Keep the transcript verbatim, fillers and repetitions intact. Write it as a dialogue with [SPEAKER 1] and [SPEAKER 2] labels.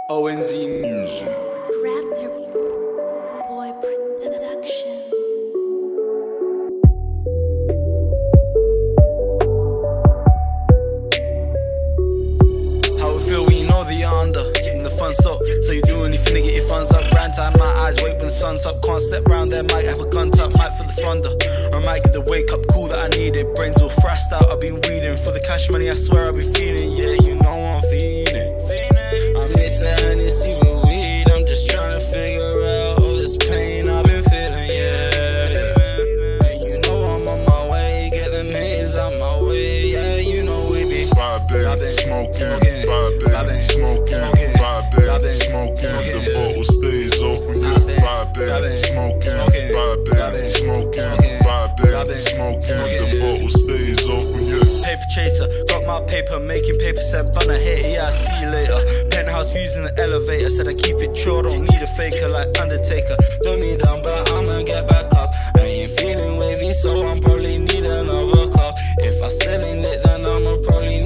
[SPEAKER 1] O N Z Music.
[SPEAKER 2] Grafter Boy Productions.
[SPEAKER 1] How it feel when you know that you're under, getting the fun stop. So you do anything to get your funds up. Grind time, my eyes wait when the sun's up. Can't step round there, might have a gun tuck, might for the thunder, or I might get the wake up call that I needed. Brains all thrashed out, I've been weeding for the cash money. I swear I've been feeling, yeah, you know I'm feeling. I miss that Hennessy with weed. I'm just trying to figure out all this pain I've been feeling, yeah. And you know I'm on my way, get them haters out my way, yeah. You know we be
[SPEAKER 3] vibing, smoking, vibing, smoking, vibing, smoking. The bottle stays open, yeah. Vibing, smoking, vibing, smoking, vibing, smoking. The bottle stays open, yeah.
[SPEAKER 1] Paper chaser, got my paper, making paper, said bun a hater, yeah, I see you later. Penthouse views in the elevator, said I keep it true, don't need a faker like Undertaker. Don't need down, but I'ma get back up. I ain't feeling wavy, so I'm probably need another cup. If I still ain't lit, then I'ma probably